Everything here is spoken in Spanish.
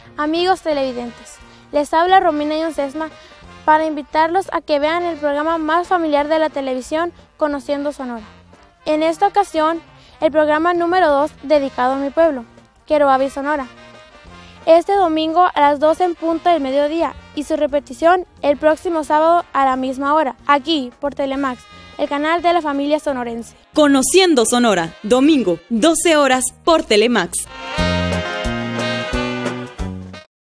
Amigos televidentes, les habla Romina Yonsesma para invitarlos a que vean el programa más familiar de la televisión, Conociendo Sonora. En esta ocasión, el programa número 2 dedicado a mi pueblo, Queroavi, Sonora. Este domingo a las 12 en punto del mediodía y su repetición el próximo sábado a la misma hora, aquí por Telemax, el canal de la familia sonorense. Conociendo Sonora, domingo, 12 horas por Telemax.